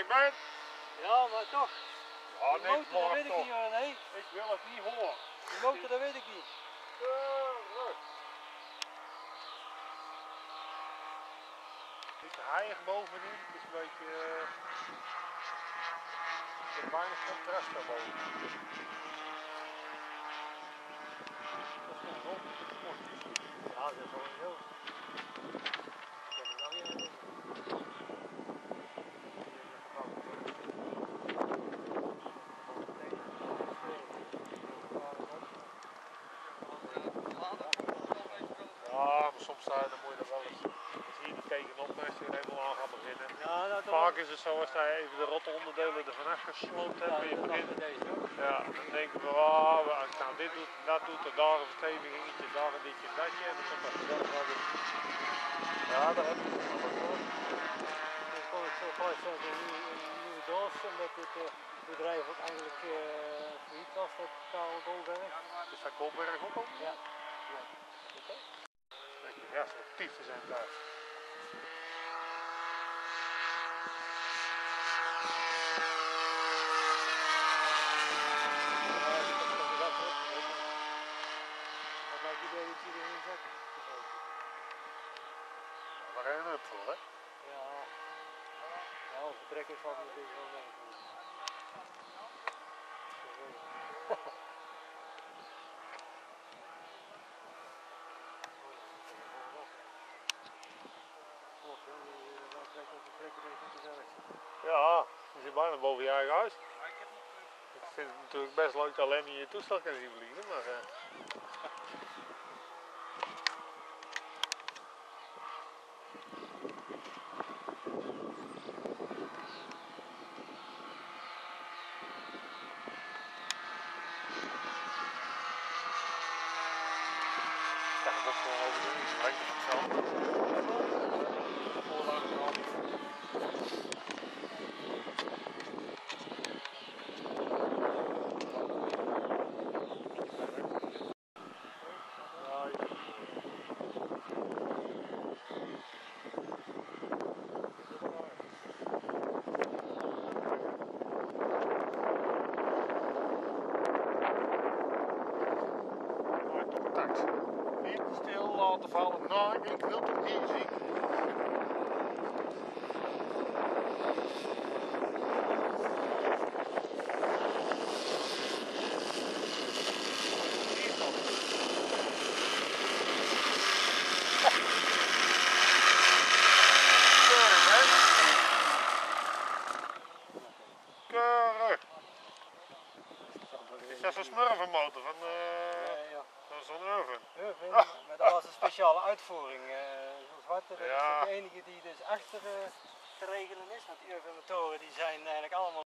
ik ben. Ja, maar toch. Ja, Die motor, dat weet ik niet hoor, nee. Ik wil het niet horen. Die motor, dat weet ik niet. Keurig. Niet te heilig bovenin, het is een beetje... er is weinig contrast daarboven. Dat is gewoon sportief. Ja, dat is sowieso. Ik heb het nou weer aan Ja, maar soms dan moet je er wel eens hier niet tegenop als je er helemaal aan gaat beginnen. Ja, nou, vaak is het zo als je even de rotte onderdelen ervan afgesloopt hebt en je begint. Ja, dan denken we, nou dit doet, dat doet er, daar een verstevigingetje, daar een ditje en datje en dan komt dat vanzelf wel weer. Ja, daar heb je het wel hoor. Ik kon het zo gelijk zo'n nieuwe doos, omdat dit bedrijf ook eigenlijk failliet was, dat goldberg. Is dat goldberg ook al? Ja. Oké. Ja, selectief te zijn daar. Wat lijkt idee dat je erin zet? Daar ga je een up voor, hè? Ja. Ja, als vertrekker valt natuurlijk wel mee. Ja, je zit bijna boven je eigen huis. Ik vind het natuurlijk best leuk dat alleen in je toestel kan zien vliegen, maar... Ja, dat is gewoon overdoen, het lijkt op hetzelfde. Niet stil laten vallen. Nou, ik wil het hier zien. Keurig. Is dat zo'n smurfenmotor van zo'n Urban? Maar dat was een speciale uitvoering. Zo'n zwarte, dat is Ja. de enige die dus achter te regelen is. Want die Urban motoren die zijn eigenlijk allemaal